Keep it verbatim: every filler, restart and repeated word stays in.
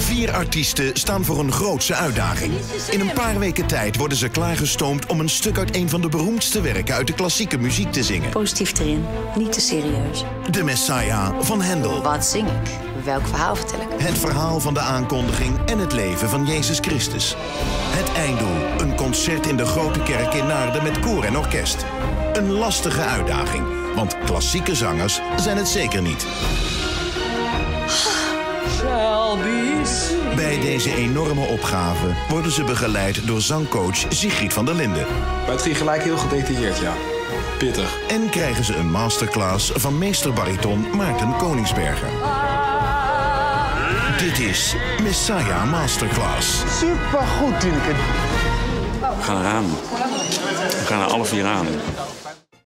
Vier artiesten staan voor een grootse uitdaging. In een paar weken tijd worden ze klaargestoomd om een stuk uit een van de beroemdste werken uit de klassieke muziek te zingen. Positief erin, niet te serieus. De Messiah van Händel. Wat zing ik? Welk verhaal vertel ik? Het verhaal van de aankondiging en het leven van Jezus Christus. Het einddoel, een concert in de Grote Kerk in Naarden met koor en orkest. Een lastige uitdaging, want klassieke zangers zijn het zeker niet. Bij deze enorme opgave worden ze begeleid door zangcoach Sigrid van der Linden. Maar het ging gelijk heel gedetailleerd, ja. Pittig. En krijgen ze een masterclass van meesterbariton Maarten Koningsberger. Dit is Messiah Masterclass. Supergoed, Tineke. We gaan eraan. We gaan er alle vier aan.